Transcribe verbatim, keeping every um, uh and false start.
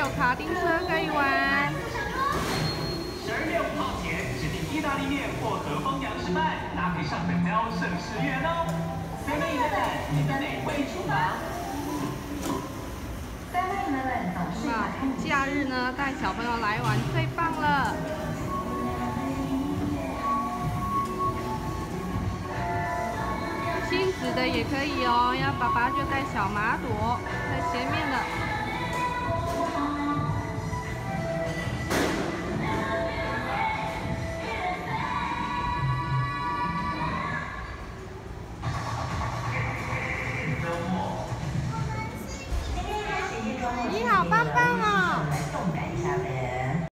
卡丁车可以玩。 十二月五号前指定意大利面或和风洋式饭，搭配上本标盛世月哦。seven eleven，你的美味厨房。 seven eleven 董事长。 假日呢，带小朋友来玩最棒了。 亲子的也可以哦，要爸爸就带小马朵在前面的。